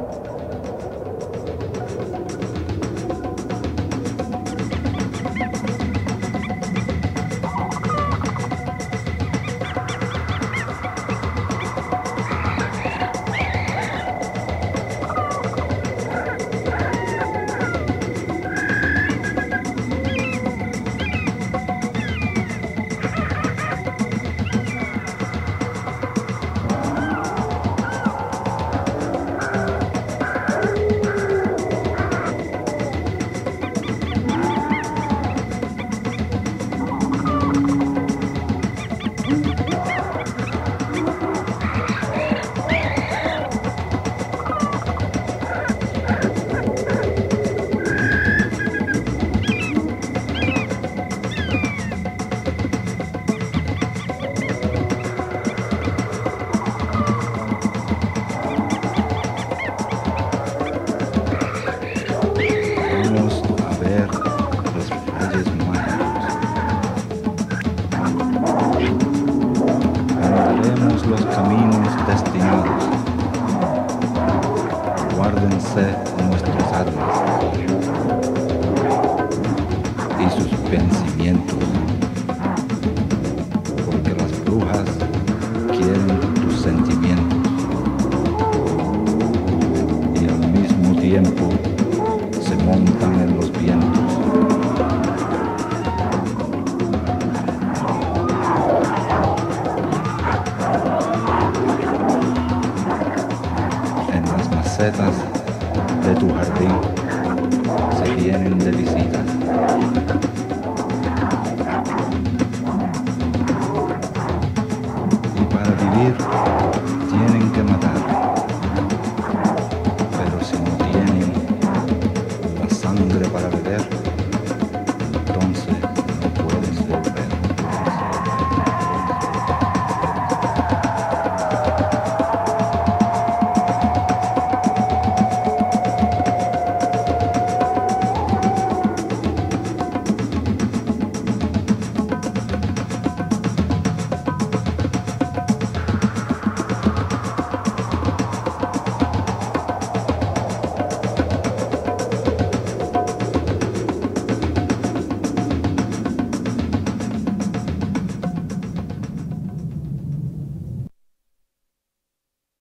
los caminos destinados. Guárdense nuestros atlas y sus vencimientos, porque las brujas quieren tus sentimientos y al mismo tiempo se montan en los vientos. Macetas de tu jardín se vienen de visita.